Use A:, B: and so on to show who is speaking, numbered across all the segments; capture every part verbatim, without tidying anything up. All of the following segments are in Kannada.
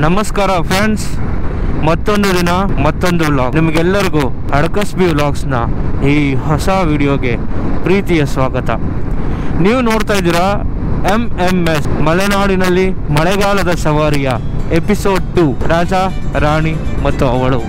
A: ನಮಸ್ಕಾರ ಫ್ರೆಂಡ್ಸ್, ಮತ್ತೊಂದು ದಿನ ಮತ್ತೊಂದು ವ್ಲಾಗ್. ನಿಮಗೆಲ್ಲರಿಗೂ ಅಡಕಸ್ ಬಿ ವ್ಲಾಗ್ಸ್ನ ಈ ಹೊಸ ವಿಡಿಯೋಗೆ ಪ್ರೀತಿಯ ಸ್ವಾಗತ. ನೀವು ನೋಡ್ತಾ ಇದ್ದೀರಾ ಎಂ ಎಂ ಎಸ್ ಮಲೆನಾಡಿನಲ್ಲಿ ಮಳೆಗಾಲದ ಸವಾರಿಯ ಎಪಿಸೋಡ್ ಟು, ರಾಜ ರಾಣಿ ಮತ್ತು ಅವಳು.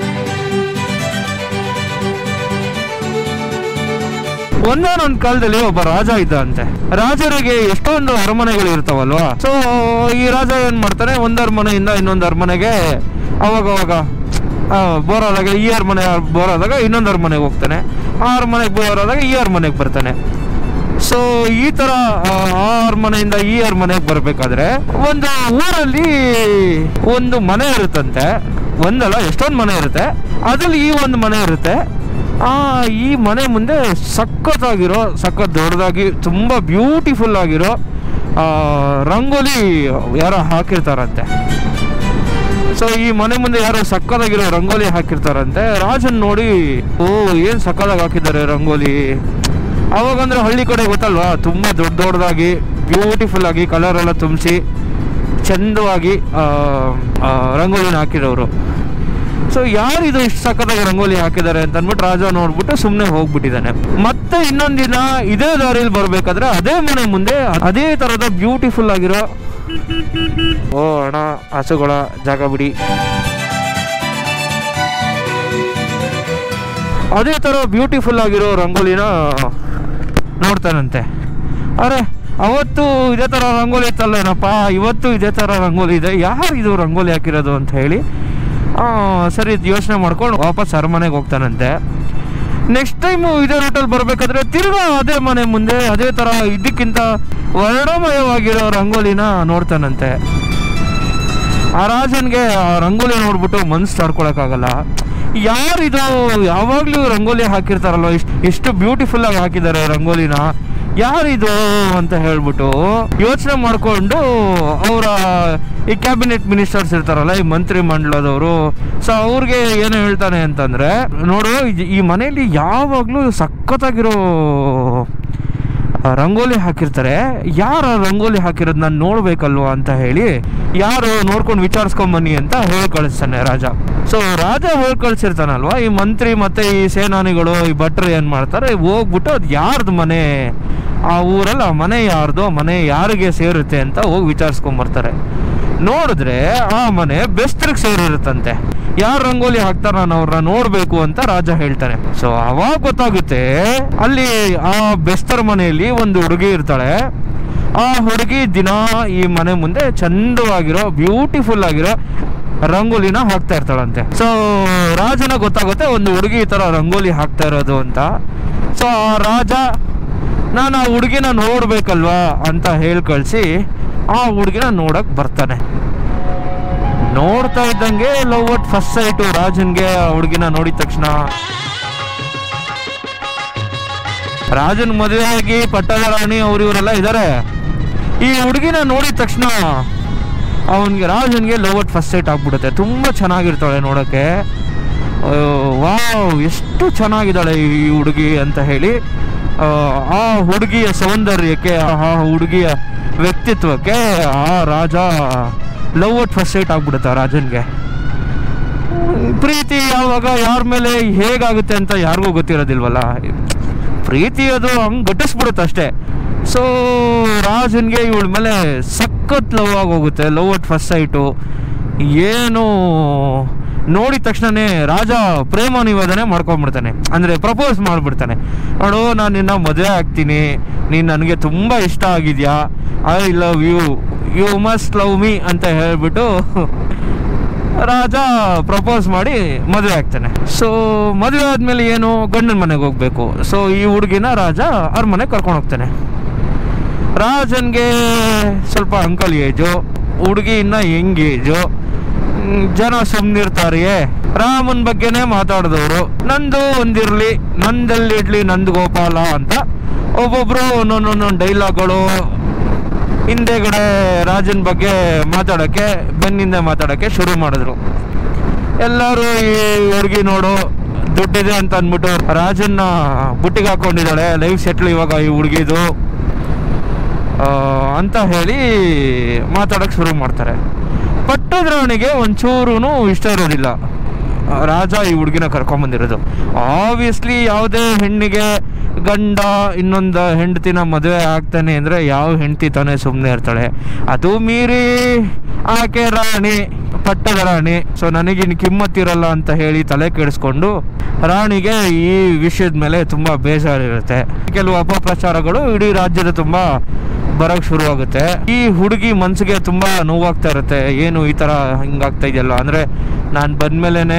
A: ಒಂದಾನೊಂದು ಕಾಲದಲ್ಲಿ ಒಬ್ಬ ರಾಜ ಇದ್ದ ಅಂತೆ. ರಾಜರಿಗೆ ಎಷ್ಟೊಂದು ಅರಮನೆಗಳು ಇರ್ತಾವಲ್ವಾ. ಸೊ ಈ ರಾಜ ಏನ್ ಮಾಡ್ತಾನೆ, ಒಂದ್ ಅರಮನೆಯಿಂದ ಇನ್ನೊಂದು ಅರಮನೆಗೆ ಅವಾಗ ಅವಾಗ ಬೋರ್ ಆದಾಗ ಈ ಅರಮನೆ ಬೋರ್ ಆದಾಗ ಇನ್ನೊಂದು ಅರಮನೆಗೆ ಹೋಗ್ತಾನೆ, ಆ ಅರಮನೆಗೆ ಬೋರ್ ಆದಾಗ ಈ ಅರಮನೆಗೆ ಬರ್ತಾನೆ. ಸೊ ಈ ತರ ಆ ಅರಮನೆಯಿಂದ ಈ ಅರಮನೆಗೆ ಬರ್ಬೇಕಾದ್ರೆ ಒಂದು ಊರಲ್ಲಿ ಒಂದು ಮನೆ ಇರುತ್ತಂತೆ. ಒಂದಲ್ಲ ಎಷ್ಟೊಂದು ಮನೆ ಇರುತ್ತೆ, ಅದ್ರಲ್ಲಿ ಈ ಒಂದು ಮನೆ ಇರುತ್ತೆ. ಆ ಈ ಮನೆ ಮುಂದೆ ಸಖತ್ತಾಗಿರೋ ಸಖತ್ ದೊಡ್ಡದಾಗಿ ತುಂಬಾ ಬ್ಯೂಟಿಫುಲ್ ಆಗಿರೋ ರಂಗೋಲಿ ಯಾರೋ ಹಾಕಿರ್ತಾರಂತೆ. ಸೊ ಈ ಮನೆ ಮುಂದೆ ಯಾರೋ ಸಕ್ಕತ್ತಾಗಿರೋ ರಂಗೋಲಿ ಹಾಕಿರ್ತಾರಂತೆ. ರಾಜನ್ ನೋಡಿ, ಓ ಏನ್ ಸಕ್ಕತ್ತಾಗಿ ಹಾಕಿದ್ದಾರೆ ರಂಗೋಲಿ. ಅವಾಗಂದ್ರೆ ಹಳ್ಳಿ ಕಡೆ ಗೊತ್ತಲ್ವಾ, ತುಂಬಾ ದೊಡ್ಡ ದೊಡ್ಡದಾಗಿ ಬ್ಯೂಟಿಫುಲ್ ಆಗಿ ಕಲರ್ ಎಲ್ಲ ತುಂಬಿಸಿ ಚಂದವಾಗಿ ರಂಗೋಲಿನ ಹಾಕಿರೋರು. ಸೊ ಯಾರಿದು ಇಷ್ಟು ಸಕ್ಕತ್ತಾಗಿ ರಂಗೋಲಿ ಹಾಕಿದ್ದಾರೆ ಅಂತ ಅಂದ್ಬಿಟ್ಟು ರಾಜ ನೋಡ್ಬಿಟ್ಟು ಸುಮ್ಮನೆ ಹೋಗ್ಬಿಟ್ಟಿದ್ದಾನೆ. ಮತ್ತೆ ಇನ್ನೊಂದು ದಿನ ಇದೇ ದಾರಿಯಲ್ಲಿ ಬರ್ಬೇಕಾದ್ರೆ ಅದೇ ಮನೆ ಮುಂದೆ ಅದೇ ತರದ ಬ್ಯೂಟಿಫುಲ್ ಆಗಿರೋ, ಓ ಅಣ್ಣ ಹಸುಗಳ ಜಾಗ ಬಿಡಿ, ಅದೇ ತರ ಬ್ಯೂಟಿಫುಲ್ ಆಗಿರೋ ರಂಗೋಲಿನ ನೋಡ್ತಾನಂತೆ. ಅರೆ ಅವತ್ತು ಇದೇ ತರ ರಂಗೋಲಿ ಇತ್ತಲ್ಲೇನಪ್ಪ, ಇವತ್ತು ಇದೇ ತರ ರಂಗೋಲಿ ಇದೆ, ಯಾರು ಇದು ರಂಗೋಲಿ ಹಾಕಿರೋದು ಅಂತ ಹೇಳಿ ಸರಿ ಯೋಚನೆ ಮಾಡ್ಕೊಂಡು ವಾಪಸ್ ಅರಮನೆಗೆ ಹೋಗ್ತಾನಂತೆ. ನೆಕ್ಸ್ಟ್ ಟೈಮು ಇದೇ ರೂಟಲ್ಲಿ ಬರ್ಬೇಕಾದ್ರೆ ತಿರ್ಗಾ ಅದೇ ಮನೆ ಮುಂದೆ ಅದೇ ತರ ಇದಕ್ಕಿಂತ ವರ್ಣಮಯವಾಗಿರೋ ರಂಗೋಲಿನ ನೋಡ್ತಾನಂತೆ. ಆ ರಾಜನ್ಗೆ ಆ ರಂಗೋಲಿ ನೋಡ್ಬಿಟ್ಟು ಮನ್ಸು ತಡ್ಕೊಳಕ್ಕಾಗಲ್ಲ. ಯಾರಿದು ಯಾವಾಗ್ಲೂ ರಂಗೋಲಿ ಹಾಕಿರ್ತಾರಲ್ವ, ಇಷ್ಟು ಎಷ್ಟು ಬ್ಯೂಟಿಫುಲ್ ಆಗಿ ಹಾಕಿದ್ದಾರೆ ರಂಗೋಲಿನ, ಯಾರಿದು ಅಂತ ಹೇಳ್ಬಿಟ್ಟು ಯೋಚನೆ ಮಾಡ್ಕೊಂಡು ಅವರ ಈ ಕ್ಯಾಬಿನೆಟ್ ಮಿನಿಸ್ಟರ್ಸ್ ಇರ್ತಾರಲ್ಲ, ಈ ಮಂತ್ರಿ ಮಂಡಲದವರು, ಸೊ ಅವ್ರಿಗೆ ಏನು ಹೇಳ್ತಾನೆ ಅಂತಂದ್ರೆ, ನೋಡು ಈ ಮನೆಯಲ್ಲಿ ಯಾವಾಗ್ಲೂ ಸಖತ್ತಾಗಿರೋ ರಂಗೋಲಿ ಹಾಕಿರ್ತಾರೆ, ಯಾರ ರಂಗೋಲಿ ಹಾಕಿರೋದು ನಾನು ನೋಡ್ಬೇಕಲ್ವಾ ಅಂತ ಹೇಳಿ ಯಾರು ನೋಡ್ಕೊಂಡು ವಿಚಾರಿಸ್ಕೊಂಡ್ ಬನ್ನಿ ಅಂತ ಹೇಳಿ ಕಳಿಸ್ತಾನೆ ರಾಜ. ಸೊ ರಾಜ ಹೇಳಿ ಕಳ್ಸಿರ್ತಾನಲ್ವಾ, ಈ ಮಂತ್ರಿ ಮತ್ತೆ ಈ ಸೇನಾನಿಗಳು ಈ ಭಟ್ರು ಏನ್ ಮಾಡ್ತಾರೆ, ಹೋಗ್ಬಿಟ್ಟು ಅದು ಯಾರ್ದು ಮನೆ, ಆ ಊರಲ್ಲಿ ಆ ಮನೆ ಯಾರ್ದು, ಮನೆ ಯಾರಿಗೆ ಸೇರುತ್ತೆ ಅಂತ ಹೋಗಿ ವಿಚಾರಿಸ್ಕೊಂಡ್ ಬರ್ತಾರೆ. ನೋಡಿದ್ರೆ ಆ ಮನೆ ಬೆಸ್ತರಿಗೆ ಸೇರಿರುತ್ತಂತೆ. ಯಾರು ರಂಗೋಲಿ ಹಾಕ್ತಾರ ನಾನು ಅವ್ರನ್ನ ನೋಡ್ಬೇಕು ಅಂತ ರಾಜ ಹೇಳ್ತಾನೆ. ಸೊ ಅವಾಗ ಗೊತ್ತಾಗುತ್ತೆ, ಅಲ್ಲಿ ಆ ಬೆಸ್ತರ ಮನೆಯಲ್ಲಿ ಒಂದು ಹುಡುಗಿ ಇರ್ತಾಳೆ. ಆ ಹುಡುಗಿ ದಿನ ಈ ಮನೆ ಮುಂದೆ ಚಂದವಾಗಿರೋ ಬ್ಯೂಟಿಫುಲ್ ಆಗಿರೋ ರಂಗೋಲಿನ ಹಾಕ್ತಾ ಇರ್ತಾಳಂತೆ. ಸೊ ರಾಜನ ಗೊತ್ತಾಗುತ್ತೆ ಒಂದು ಹುಡುಗಿ ಈ ತರ ರಂಗೋಲಿ ಹಾಕ್ತಾ ಇರೋದು ಅಂತ. ಸೊ ಆ ರಾಜ ನಾನು ಆ ಹುಡುಗಿನ ನೋಡ್ಬೇಕಲ್ವಾ ಅಂತ ಹೇಳಿ ಕಳ್ಸಿ ಆ ಹುಡುಗಿನ ನೋಡಕ್ ಬರ್ತಾನೆ. ನೋಡ್ತಾ ಇದ್ದಂಗೆ ಲವ್ ಅಟ್ ಫಸ್ಟ್ ಸೈಟು ರಾಜನ್ಗೆ. ಆ ಹುಡುಗಿನ ನೋಡಿದ ತಕ್ಷಣ ರಾಜನ್ ಮದುವೆ ಆಗಿ ಪಟ್ಟದ ರಾಣಿ ಅವ್ರು ಇವರೆಲ್ಲ ಇದ್ದಾರೆ. ಈ ಹುಡುಗಿನ ನೋಡಿದ ತಕ್ಷಣ ಅವನ್ಗೆ ರಾಜನ್ಗೆ ಲವ್ ಅಟ್ ಫಸ್ಟ್ ಸೈಟ್ ಆಗ್ಬಿಡುತ್ತೆ. ತುಂಬಾ ಚೆನ್ನಾಗಿರ್ತಾಳೆ ನೋಡಕ್ಕೆ. ವಾವ್ ಎಷ್ಟು ಚೆನ್ನಾಗಿದ್ದಾಳೆ ಈ ಹುಡುಗಿ ಅಂತ ಹೇಳಿ ಆ ಹುಡುಗಿಯ ಸೌಂದರ್ಯಕ್ಕೆ, ಆ ಹುಡುಗಿಯ ವ್ಯಕ್ತಿತ್ವಕ್ಕೆ ಆ Raja love at first sight ಆಗ್ಬಿಡುತ್ತೆ ರಾಜನ್ಗೆ. ಪ್ರೀತಿ ಯಾವಾಗ ಯಾರ ಮೇಲೆ ಹೇಗಾಗುತ್ತೆ ಅಂತ ಯಾರಿಗೂ ಗೊತ್ತಿರೋದಿಲ್ವಲ್ಲ, ಪ್ರೀತಿ ಅದು ಹಂಗೆ ಗಟ್ಟಿಸ್ಬಿಡುತ್ತೆ ಅಷ್ಟೇ. ಸೊ ರಾಜನ್ಗೆ ಇವಳ ಮೇಲೆ ಸಖತ್ ಲವ್ ಆಗೋಗುತ್ತೆ, ಲವ್ ಅಟ್ ಫಸ್ಟ್ ಸೈಟು. ಏನು ನೋಡಿದ ತಕ್ಷಣನೇ ರಾಜ ಪ್ರೇಮ ನಿವೇದನೆ ಮಾಡ್ಕೊಂಡ್ಬಿಡ್ತಾನೆ, ಅಂದರೆ ಪ್ರಪೋಸ್ ಮಾಡಿಬಿಡ್ತಾನೆ. ನೋಡು ನಾನು ನಿನ್ನ ಮದುವೆ ಆಗ್ತೀನಿ, ನೀನು ನನಗೆ ತುಂಬ ಇಷ್ಟ ಆಗಿದ್ಯಾ, I love you, you must love me ಅಂತ ಹೇಳ್ಬಿಟ್ಟು ರಾಜ ಪ್ರಪೋಸ್ ಮಾಡಿ ಮದುವೆ ಆಗ್ತಾನೆ. ಸೊ ಮದುವೆ ಆದಮೇಲೆ ಏನು, ಗಂಡನ ಮನೆಗೆ ಹೋಗ್ಬೇಕು. ಸೊ ಈ ಹುಡುಗಿನ ರಾಜ ಅವ್ರ ಮನೆಗೆ ಕರ್ಕೊಂಡು ಹೋಗ್ತಾನೆ. ರಾಜನ್ಗೆ ಸ್ವಲ್ಪ ಅಂಕಲ್ ಏಜು, ಹುಡುಗಿ ಇನ್ನ ಯಂಗ್ ಏಜು. ಜನ ಸುಮ್ಮನಿರ್ತಾರೆಯೇ, ರಾಮನ್ ಬಗ್ಗೆನೇ ಮಾತಾಡಿದವರು, ನಂದು ಒಂದಿರ್ಲಿ, ನಂದಲ್ಲಿ ಇಡ್ಲಿ ನಂದು ಗೋಪಾಲ ಅಂತ ಒಬ್ಬೊಬ್ರು ಒಂದೊಂದೊಂದೊಂದು ಡೈಲಾಗ್ಗಳು ಹಿಂದೆಗಡೆ ರಾಜನ್ ಬಗ್ಗೆ ಮಾತಾಡೋಕ್ಕೆ, ಬೆನ್ನಿಂದ ಮಾತಾಡೋಕ್ಕೆ ಶುರು ಮಾಡಿದ್ರು. ಎಲ್ಲರೂ ಈ ಹುಡುಗಿ ನೋಡು ದುಡ್ಡಿದೆ ಅಂತ ಅಂದ್ಬಿಟ್ಟು ರಾಜನ್ನ ಬುಟ್ಟಿಗೆ ಹಾಕೊಂಡಿದ್ದಾಳೆ, ಲೈಫ್ ಸೆಟ್ಲ್ ಇವಾಗ ಈ ಹುಡುಗಿದು ಅಂತ ಹೇಳಿ ಮಾತಾಡೋಕ್ಕೆ ಶುರು ಮಾಡ್ತಾರೆ. ಪಟ್ಟದ ರಾಣಿಗೆ ಒಂಚೂರು ಇಷ್ಟ ಇರೋದಿಲ್ಲ ರಾಜ ಈ ಹುಡುಗಿನ ಕರ್ಕೊಂಬಂದಿರೋದು. ಆಬ್ವಿಯಸ್ಲಿ ಯಾವುದೇ ಹೆಣ್ಣಿಗೆ ಗಂಡ ಇನ್ನೊಂದು ಹೆಂಡತಿನ ಮದುವೆ ಆಗ್ತಾನೆ ಅಂದರೆ ಯಾವ ಹೆಂಡತಿ ತಾನೇ ಸುಮ್ಮನೆ ಇರ್ತಾಳೆ. ಅದು ಮೀರಿ ಆಕೆ ರಾಣಿ, ಪಟ್ಟದ ರಾಣಿ. ಸೊ ನನಗಿನ್ನು ಕಿಮ್ಮತ್ತಿರಲ್ಲ ಅಂತ ಹೇಳಿ ತಲೆ ಕೆಡಿಸ್ಕೊಂಡು ರಾಣಿಗೆ ಈ ವಿಷಯದ ಮೇಲೆ ತುಂಬ ಬೇಜಾರಿರುತ್ತೆ. ಕೆಲವು ಅಪಪ್ರಚಾರಗಳು ಇಡೀ ರಾಜ್ಯದ ತುಂಬ ಬರೋಕ್ಕೆ ಶುರುವಾಗುತ್ತೆ. ಈ ಹುಡುಗಿ ಮನಸ್ಸಿಗೆ ತುಂಬ ನೋವಾಗ್ತಾ ಇರುತ್ತೆ. ಏನು ಈ ಥರ ಹಿಂಗಾಗ್ತಾ ಇದೆಯಲ್ಲ, ಅಂದರೆ ನಾನು ಬಂದಮೇಲೆ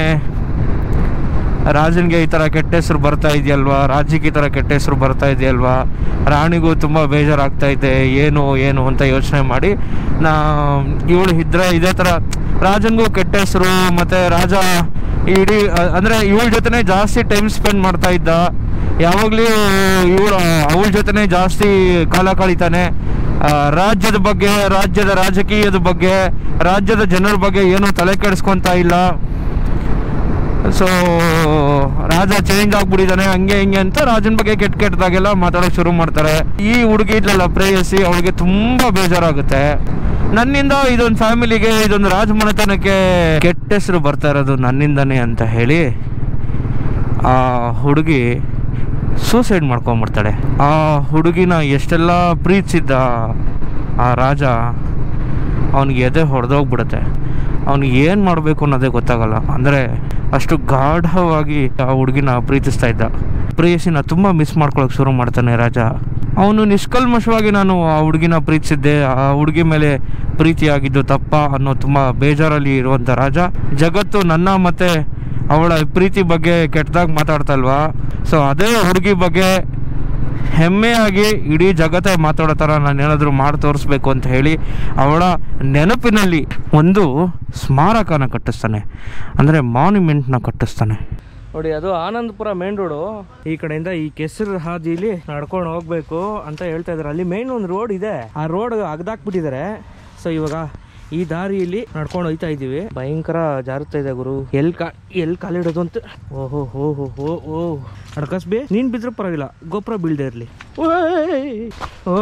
A: ರಾಜನಿಗೆ ಈ ಥರ ಕೆಟ್ಟ ಹೆಸರು ಬರ್ತಾ ಇದೆಯಲ್ವಾ, ರಾಜ್ಯಕ್ಕೆ ಈ ಥರ ಕೆಟ್ಟ ಹೆಸರು ಬರ್ತಾ ಇದೆಯಲ್ವಾ, ರಾಣಿಗೂ ತುಂಬ ಬೇಜಾರಾಗ್ತಾ ಇದೆ, ಏನು ಏನು ಅಂತ ಯೋಚನೆ ಮಾಡಿ ನಾ ಇವಳು ಇದ್ರೆ ಇದೇ ಥರ ರಾಜನಿಗೂ ಕೆಟ್ಟ ಹೆಸರು. ಮತ್ತು ರಾಜ ಇಡೀ ಅಂದರೆ ಇವಳ ಜೊತೆನೇ ಜಾಸ್ತಿ ಟೈಮ್ ಸ್ಪೆಂಡ್ ಮಾಡ್ತಾ ಇದ್ದ, ಯಾವಾಗಲೂ ಇವಳು ಅವಳ ಜೊತೆನೇ ಜಾಸ್ತಿ ಕಾಲ ಕಳೀತಾನೆ. ರಾಜ್ಯದ ಬಗ್ಗೆ, ರಾಜ್ಯದ ರಾಜಕೀಯದ ಬಗ್ಗೆ, ರಾಜ್ಯದ ಜನರ ಬಗ್ಗೆ ಏನೂ ತಲೆ ಕೆಡಿಸ್ಕೊತಾ ಇಲ್ಲ. ಸೊ ರಾಜ ಚೇಂಜ್ ಆಗ್ಬಿಟ್ಟಿದ್ದಾನೆ ಹಂಗೆ ಹಿಂಗೆ ಅಂತ ರಾಜನ ಬಗ್ಗೆ ಕೆಟ್ಟ ಕೆಟ್ಟದಾಗೆಲ್ಲ ಮಾತಾಡೋಕೆ ಶುರು ಮಾಡ್ತಾರೆ. ಈ ಹುಡುಗಿ ಇದ್ಲಲ್ಲ ಪ್ರೇಯಸಿ, ಅವಳಿಗೆ ತುಂಬ ಬೇಜಾರಾಗುತ್ತೆ. ನನ್ನಿಂದ ಇದೊಂದು ಫ್ಯಾಮಿಲಿಗೆ, ಇದೊಂದು ರಾಜಮನೆತನಕ್ಕೆ ಕೆಟ್ಟ ಹೆಸರು ಬರ್ತಾ ಇರೋದು ನನ್ನಿಂದನೇ ಅಂತ ಹೇಳಿ ಆ ಹುಡುಗಿ ಸೂಸೈಡ್ ಮಾಡ್ಕೊಂಬಿಡ್ತಾಳೆ. ಆ ಹುಡುಗಿನ ಎಷ್ಟೆಲ್ಲ ಪ್ರೀತಿಸಿದ್ದ ಆ ರಾಜ ಅವನಿಗೆ ಎದೆ ಹೊಡೆದೋಗ್ಬಿಡುತ್ತೆ. ಅವನಿಗೆ ಏನು ಮಾಡಬೇಕು ಅನ್ನೋದೇ ಗೊತ್ತಾಗಲ್ಲ. ಅಂದರೆ ಅಷ್ಟು ಗಾಢವಾಗಿ ಆ ಹುಡುಗಿನ ಪ್ರೀತಿಸ್ತಾ ಇದ್ದ. ಪ್ರೇಯಸಿನ ತುಂಬ ಮಿಸ್ ಮಾಡ್ಕೊಳಕ್ಕೆ ಶುರು ಮಾಡ್ತಾನೆ ರಾಜ. ಅವನು ನಿಷ್ಕಲ್ಮಶವಾಗಿ ನಾನು ಆ ಹುಡುಗಿನ ಪ್ರೀತಿಸಿದ್ದೆ, ಆ ಹುಡುಗಿ ಮೇಲೆ ಪ್ರೀತಿಯಾಗಿದ್ದು ತಪ್ಪ ಅನ್ನೋ ತುಂಬ ಬೇಜಾರಲ್ಲಿ ಇರುವಂಥ ರಾಜ ಜಗತ್ತು ನನ್ನ ಮತ್ತು ಅವಳ ಪ್ರೀತಿ ಬಗ್ಗೆ ಕೆಟ್ಟದಾಗಿ ಮಾತಾಡ್ತಲ್ವಾ, ಸೊ ಅದೇ ಹುಡುಗಿ ಬಗ್ಗೆ ಹೆಮ್ಮೆಯಾಗಿ ಇಡೀ ಜಗತ್ತೇ ಮಾತಾಡೋ ಥರ ನಾನು ಏನಾದರೂ ಮಾಡಿ ತೋರಿಸ್ಬೇಕು ಅಂತ ಹೇಳಿ ಅವಳ ನೆನಪಿನಲ್ಲಿ ಒಂದು ಸ್ಮಾರಕನ ಕಟ್ಟಿಸ್ತಾನೆ, ಅಂದರೆ ಮಾನ್ಯುಮೆಂಟ್ನ ಕಟ್ಟಿಸ್ತಾನೆ. ನೋಡಿ, ಅದು ಆನಂದಪುರ ಮೇನ್ ರೋಡು. ಈ ಕಡೆಯಿಂದ ಈ ಕೆಸರು ಹಾದಿಲಿ ನಡ್ಕೊಂಡು ಹೋಗ್ಬೇಕು ಅಂತ ಹೇಳ್ತಾ ಇದಾರೆ. ಅಲ್ಲಿ ಮೇನ್ ಒಂದು ರೋಡ್ ಇದೆ, ಆ ರೋಡ್ ಅಗ್ದಾಕ್ಬಿಟ್ಟಿದ್ದಾರೆ. ಸೊ ಇವಾಗ ಈ ದಾರಿಯಲ್ಲಿ ನಡ್ಕೊಂಡು ಹೋಯ್ತಾ ಇದೀವಿ. ಭಯಂಕರ ಜಾರುತ್ತಾ ಇದೆ ಗುರು, ಎಲ್ ಕಾ ಎಲ್ ಕಾಲಿಡೋದು ಅಂತ. ಓಹೋ ಹೋ ಹೋ ಹೋ ಓ ಅಡ್ಕಸ್ಬಿ, ನೀನ್ ಬಿದ್ರೂ ಪರವಾಗಿಲ್ಲ, ಗೋಪುರ ಬೀಳ್ದೆ ಇರ್ಲಿ. ಓ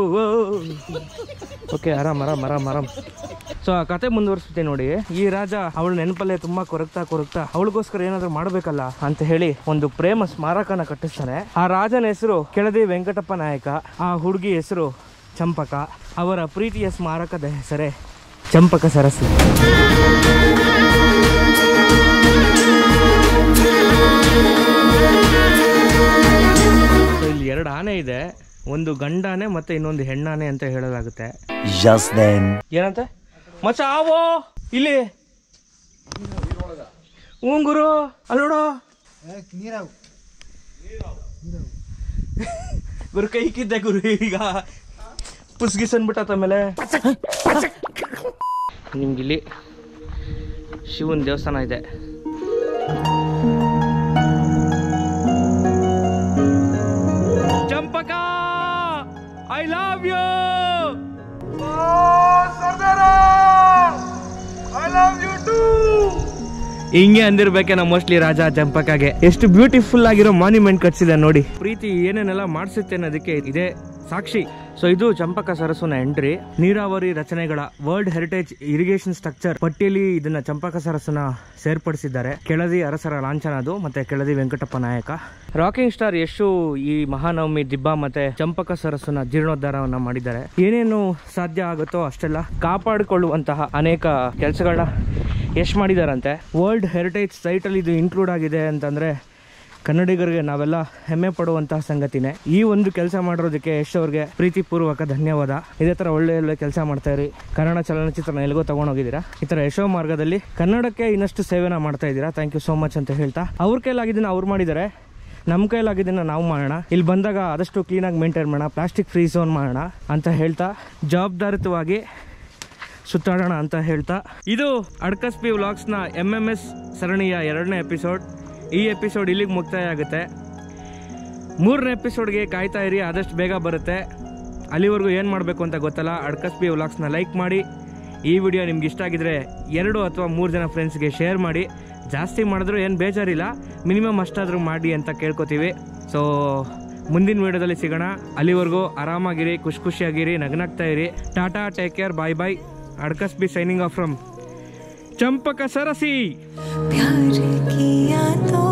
A: ಓಕೆ, ಆರಾಮ್ ಆರಾಮ್ ಆರಾಮ್ ಆರಾಮ್. ಸೊ ಆ ಕತೆ ಮುಂದುವರಿಸುತ್ತೆ ನೋಡಿ. ಈ ರಾಜ ಅವಳ ನೆನಪಲ್ಲೇ ತುಂಬಾ ಕೊರಗ್ತಾ ಕೊರಗ್ತಾ ಅವಳಿಗೋಸ್ಕರ ಏನಾದ್ರು ಮಾಡ್ಬೇಕಲ್ಲ ಅಂತ ಹೇಳಿ ಒಂದು ಪ್ರೇಮ ಸ್ಮಾರಕನ ಕಟ್ಟಿಸ್ತಾನೆ. ಆ ರಾಜನ ಹೆಸರು ಕೆಳದಿ ವೆಂಕಟಪ್ಪ ನಾಯಕ, ಆ ಹುಡುಗಿ ಹೆಸರು ಚಂಪಕ. ಅವರ ಪ್ರೀತಿಯ ಸ್ಮಾರಕದ ಹೆಸರೇ ಚಂಪಕ ಸರಸ್ಸು. ಇಲ್ಲಿ ಎರಡು ಆನೆ ಇದೆ, ಒಂದು ಗಂಡಾನೆ ಮತ್ತೆ ಇನ್ನೊಂದು ಹೆಣ್ಣಾನೆ ಅಂತ ಹೇಳಲಾಗುತ್ತೆ. ಏನಂತ ಮಚ್ಚ ಆವೋ ಇಲ್ಲಿ ಹ್ಞೂ ಗುರು, ಅಲ್ಲಿ ನೋಡು ಗುರು, ಕೈ ಕಿದ್ದೆ ಗುರು, ಈಗ ಪುಸ್ಗಿಸ್ ಅಂದ್ಬಿಟ್ಟ. ಆಮೇಲೆ ನಿಮ್ಗಿಲ್ಲಿ ಶಿವನ ದೇವಸ್ಥಾನ ಇದೆ. Champaka I love you, I love you too. ಹಿಂಗೆ ಅಂದಿರ್ಬೇಕೇನೋ ಮೋಸ್ಟ್ಲಿ ರಾಜ ಚಂಪಕಾಗೆ. ಎಷ್ಟು ಬ್ಯೂಟಿಫುಲ್ ಆಗಿರೋ ಮಾನ್ಯುಮೆಂಟ್ ಕಟ್ಸಿದೆ ನೋಡಿ. ಪ್ರೀತಿ ಏನೇನೆಲ್ಲ ಮಾಡಿಸುತ್ತೆ ಅನ್ನೋದಕ್ಕೆ ಇದೇ ಸಾಕ್ಷಿ. ಸೊ ಇದು ಚಂಪಕ ಸರಸ್ಸುನ ಎಂಟ್ರಿ. ನೀರಾವರಿ ರಚನೆಗಳ ವರ್ಲ್ಡ್ ಹೆರಿಟೇಜ್ ಇರಿಗೇಷನ್ ಸ್ಟ್ರಕ್ಚರ್ ಪಟ್ಟಿಯಲ್ಲಿ ಇದನ್ನ ಚಂಪಕ ಸರಸ್ಸುನ ಸೇರ್ಪಡಿಸಿದ್ದಾರೆ. ಕೆಳದಿ ಅರಸರ ಲಾಂಛನ ಅದು, ಮತ್ತೆ ಕೆಳದಿ ವೆಂಕಟಪ್ಪ ನಾಯಕ. ರಾಕಿಂಗ್ ಸ್ಟಾರ್ ಯಶು ಈ ಮಹಾನವಮಿ ದಿಬ್ಬ ಮತ್ತೆ ಚಂಪಕ ಸರಸ್ಸುನ ಜೀರ್ಣೋದ್ಧಾರವನ್ನ ಮಾಡಿದ್ದಾರೆ. ಏನೇನು ಸಾಧ್ಯ ಆಗುತ್ತೋ ಅಷ್ಟೆಲ್ಲ ಕಾಪಾಡಿಕೊಳ್ಳುವಂತಹ ಅನೇಕ ಕೆಲಸಗಳನ್ನ ಯಶ್ ಮಾಡಿದಾರಂತೆ. ವರ್ಲ್ಡ್ ಹೆರಿಟೇಜ್ ಸೈಟ್ ಅಲ್ಲಿ ಇದು ಇನ್ಕ್ಲೂಡ್ ಆಗಿದೆ ಅಂತಂದ್ರೆ ಕನ್ನಡಿಗರಿಗೆ ನಾವೆಲ್ಲ ಹೆಮ್ಮೆ ಪಡುವಂತಹ ಸಂಗತಿನೇ. ಈ ಒಂದು ಕೆಲಸ ಮಾಡಿರೋದಕ್ಕೆ ಯಶ್ ಅವ್ರಿಗೆ ಪ್ರೀತಿಪೂರ್ವಕ ಧನ್ಯವಾದ. ಇದೇ ತರ ಒಳ್ಳೆ ಒಳ್ಳೆ ಕೆಲಸ ಮಾಡ್ತಾ ಇರಿ. ಕನ್ನಡ ಚಲನಚಿತ್ರನ ಎಲ್ಲಿಗೋ ತಗೊಂಡೋಗಿದ್ದೀರಾ. ಈ ತರ ಯಶೋ ಮಾರ್ಗದಲ್ಲಿ ಕನ್ನಡಕ್ಕೆ ಇನ್ನಷ್ಟು ಸೇವೆನ ಮಾಡ್ತಾ ಇದ್ದೀರಾ. ಥ್ಯಾಂಕ್ ಯು ಸೋ ಮಚ್ ಅಂತ ಹೇಳ್ತಾ, ಅವ್ರ ಕೈಲಾಗಿದ್ದನ್ನ ಅವ್ರು ಮಾಡಿದ್ದಾರೆ, ನಮ್ಮ ಕೈಲಾಗಿದ್ದನ್ನ ನಾವು ಮಾಡೋಣ. ಇಲ್ಲಿ ಬಂದಾಗ ಆದಷ್ಟು ಕ್ಲೀನಾಗಿ ಮೇಂಟೈನ್ ಮಾಡೋಣ, ಪ್ಲಾಸ್ಟಿಕ್ ಫ್ರೀ ಝೋನ್ ಮಾಡೋಣ ಅಂತ ಹೇಳ್ತಾ ಜವಾಬ್ದಾರಿತವಾಗಿ ಸುತ್ತಾಡೋಣ ಅಂತ ಹೇಳ್ತಾ, ಇದು ಅಡ್ಕಸ್ಬಿ ವ್ಲಾಗ್ಸ್ನ ಎಂ ಎಂ ಎಸ್ ಸರಣಿಯ ಎರಡನೇ ಎಪಿಸೋಡ್. ಈ ಎಪಿಸೋಡ್ ಇಲ್ಲಿಗೆ ಮುಕ್ತಾಯ ಆಗುತ್ತೆ. ಮೂರನೇ ಎಪಿಸೋಡ್ಗೆ ಕಾಯ್ತಾ ಇರಿ, ಆದಷ್ಟು ಬೇಗ ಬರುತ್ತೆ. ಅಲ್ಲಿವರೆಗೂ ಏನು ಮಾಡಬೇಕು ಅಂತ ಗೊತ್ತಲ್ಲ, ಅಡ್ಕಸ್ಬಿ ವ್ಲಾಗ್ಸ್ನ ಲೈಕ್ ಮಾಡಿ. ಈ ವಿಡಿಯೋ ನಿಮ್ಗೆ ಇಷ್ಟ ಆಗಿದ್ರೆ ಎರಡು ಅಥವಾ ಮೂರು ಜನ ಫ್ರೆಂಡ್ಸ್ಗೆ ಶೇರ್ ಮಾಡಿ. ಜಾಸ್ತಿ ಮಾಡಿದ್ರು ಏನು ಬೇಜಾರಿಲ್ಲ, ಮಿನಿಮಮ್ ಅಷ್ಟಾದರೂ ಮಾಡಿ ಅಂತ ಕೇಳ್ಕೊತೀವಿ. ಸೊ ಮುಂದಿನ ವಿಡಿಯೋದಲ್ಲಿ ಸಿಗೋಣ. ಅಲ್ಲಿವರೆಗೂ ಆರಾಮಾಗಿರಿ, ಖುಷಿ ಖುಷಿಯಾಗಿರಿ, ನಗನಗ್ತಾ ಇರಿ. Tata, take care, bye bye. Adkas signing off from Champaka Sarasi.
B: प्यार किया तो